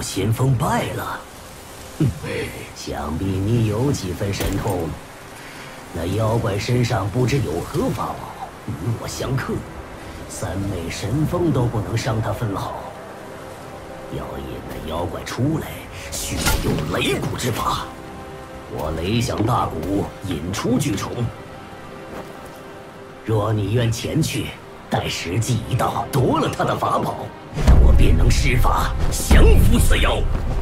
先锋败了。想必你有几分神通。那妖怪身上不知有何法宝，与我相克，三昧神风都不能伤他分毫。要引那妖怪出来，需用雷鼓之法。我雷响大鼓，引出巨虫。若你愿前去，待时机一到，夺了他的法宝，我便能施法降服此妖。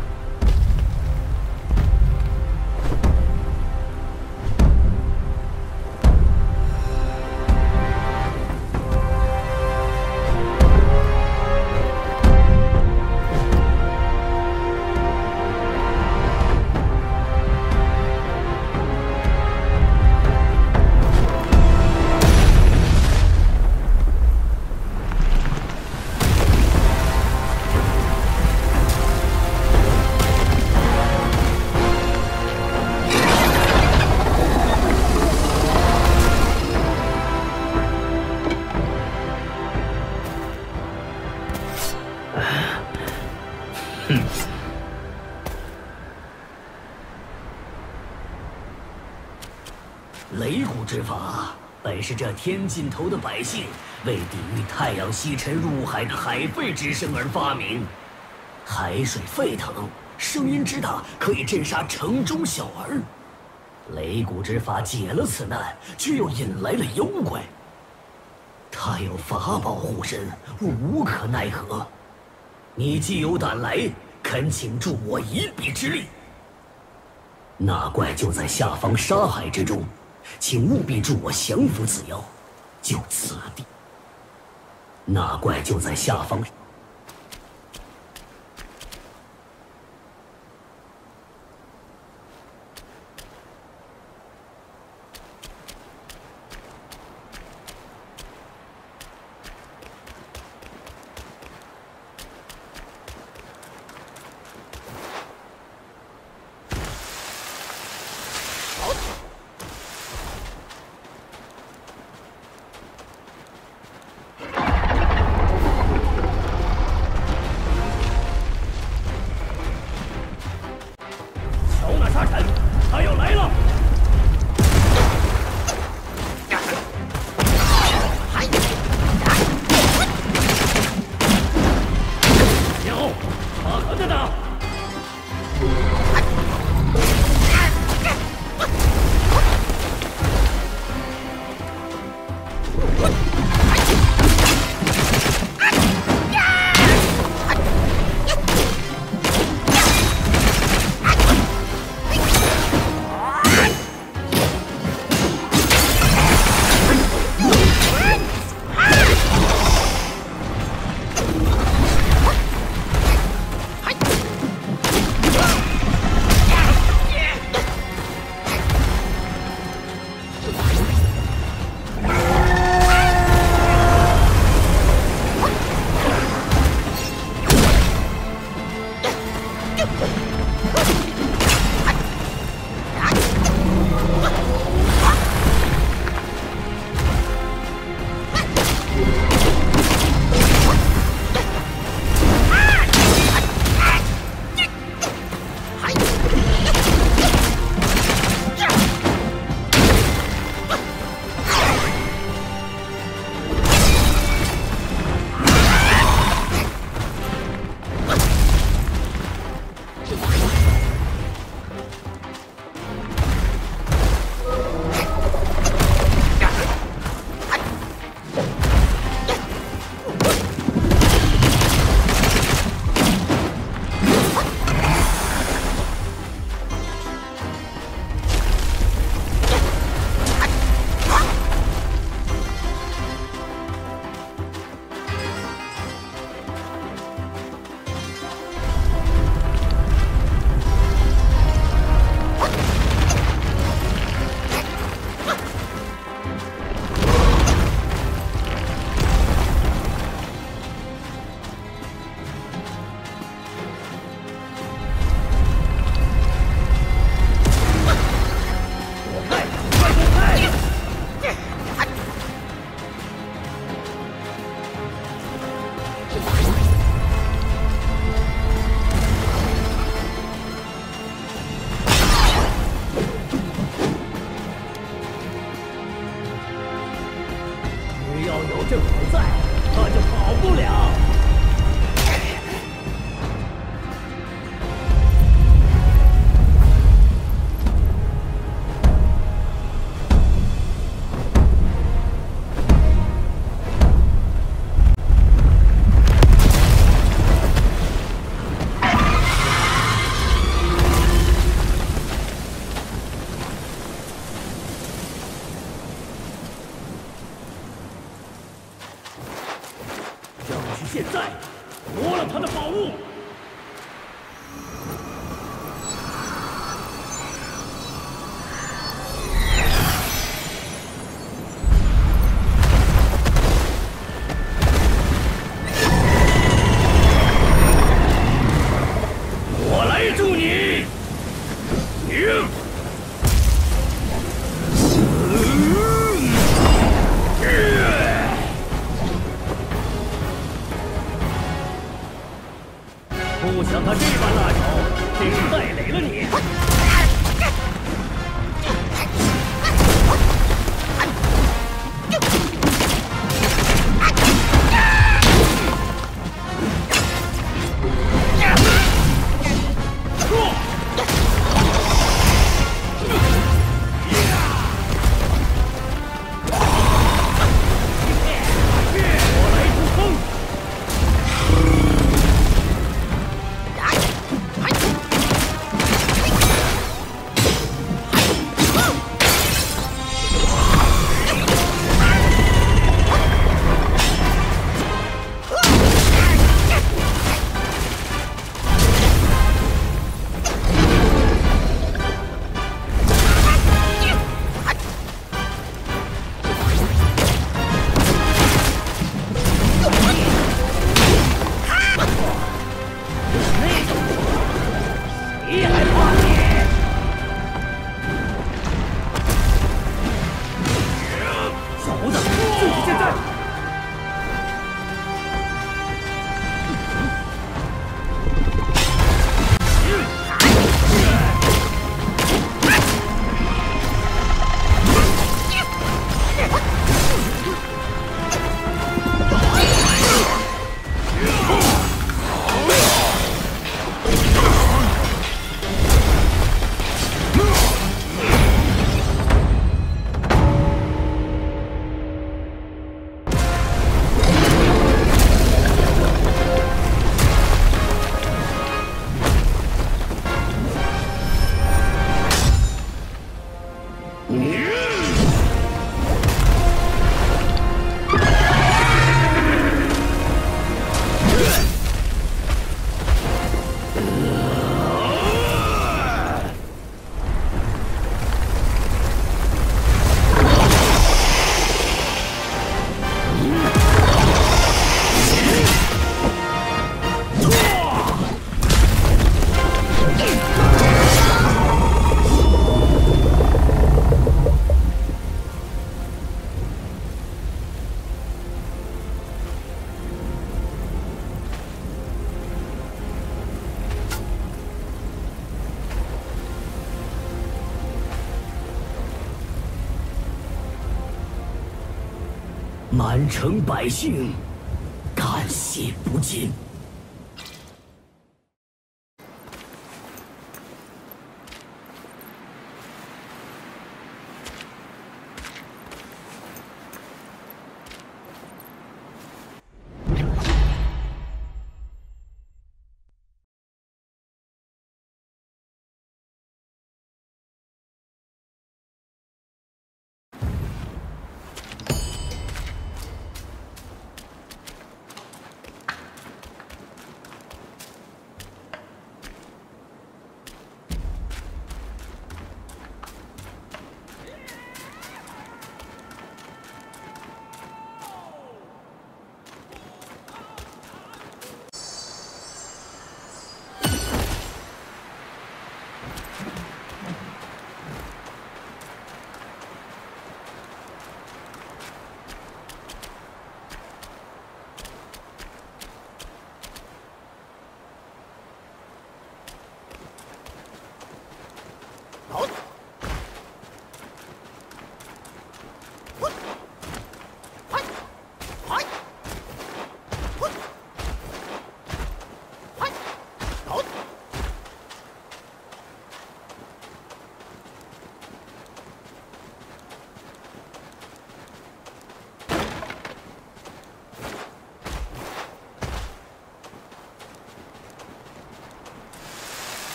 雷鼓之法本是这天尽头的百姓为抵御太阳西沉入海的海沸之声而发明。海水沸腾，声音之大，可以震杀城中小儿。雷鼓之法解了此难，却又引来了妖怪。他有法宝护身，我无可奈何。你既有胆来，恳请助我一臂之力。那怪就在下方沙海之中，请务必助我降服此妖。就此地，那怪就在下方。 有政府在，他就跑不了。现在夺了他的宝物！我来助你！不想他这般辣手，真是带累了你。满城百姓感谢不尽。